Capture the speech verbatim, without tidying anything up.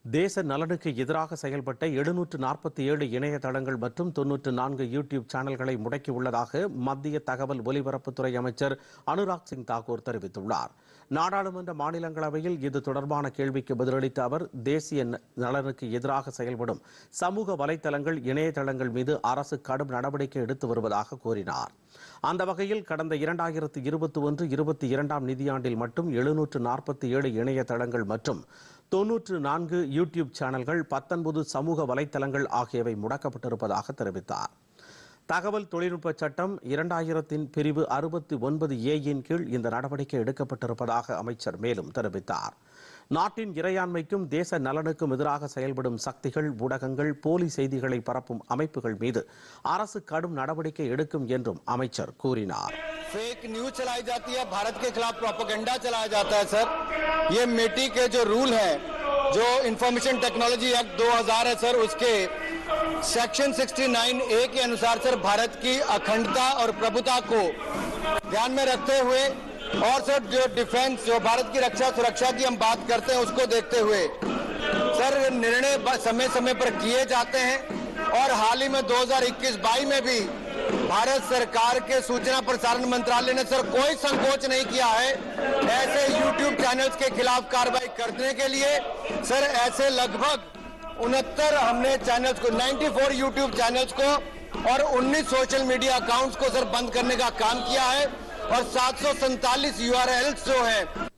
தேச நலனுக்கு எதிராக செயல்பட்ட எழுநூற்று நாற்பத்தி ஏழு இணையதளங்கள் மற்றும் தொன்னூற்று நான்கு யூடியூப் சேனல்களை முடக்கியுள்ளதாக மத்திய தகவல் ஒலிபரப்புத்துறை அமைச்சர் அனுராக் சிங் தாக்கூர் தெரிவித்துள்ளார். நாடாளுமன்ற மாநிலங்களவையில் இது தொடர்பான கேள்விக்கு பதிலளித்த அவர், தேசிய நலனுக்கு எதிராக செயல்படும் சமூக வலைதளங்கள், இணையதளங்கள் மீது அரசு கடும் நடவடிக்கை எடுத்து வருவதாக கூறினார். அந்த வகையில் கடந்த இரண்டாயிரத்து இருபத்தி ஒன்று இருபத்தி இரண்டாம் நிதியாண்டில் மட்டும் எழுநூற்று நாற்பத்தி ஏழு இணையதளங்கள் மற்றும் தொன்னூற்று நான்கு யூடியூப் சேனல்கள், பத்தொன்பது சமூக வலைதளங்கள் ஆகியவை முடக்கப்பட்டிருப்பதாக தெரிவித்தார். தகவல் தொழில்நுட்ப சட்டம் இரண்டாயிரத்தின் பிரிவு அறுபத்தி ஒன்பது ஏயின் கீழ் இந்த நடவடிக்கை எடுக்கப்பட்டிருப்பதாக அமைச்சர் மேலும் தெரிவித்தார். நாட்டின் இறையாண்மைக்கும் தேச நலனுக்கும் எதிராக செயல்படும் சக்திகள், ஊடகங்கள், போலி செய்திகளை பரப்பும் அமைப்புகள் மீது அரசு கடும் நடவடிக்கை எடுக்கும் என்றும் அமைச்சர் கூறினார். फेक न्यूज चलाई जाती है, भारत के खिलाफ प्रोपेगेंडा चलाया जाता है। सर, ये मेटी के जो रूल है, जो इंफॉर्मेशन टेक्नोलॉजी एक्ट दो हज़ार है सर, उसके सेक्शन उनहत्तर ए के अनुसार सर भारत की अखंडता और प्रभुता को ध्यान में रखते हुए और सर जो डिफेंस, जो भारत की रक्षा सुरक्षा की हम बात करते हैं, उसको देखते हुए सर निर्णय समय समय पर किए जाते हैं। और हाल ही में दो हज़ार इक्कीस बाईस में भी भारत सरकार के सूचना प्रसारण मंत्रालय ने सर कोई संकोच नहीं किया है ऐसे यूट्यूब चैनल्स के खिलाफ कार्रवाई करने के लिए। सर ऐसे लगभग उनहत्तर हमने चैनल्स को, चौरानवे यूट्यूब चैनल्स को और उन्नीस सोशल मीडिया अकाउंट्स को सर बंद करने का काम किया है और सात सौ सैंतालीस यूआरएल्स जो है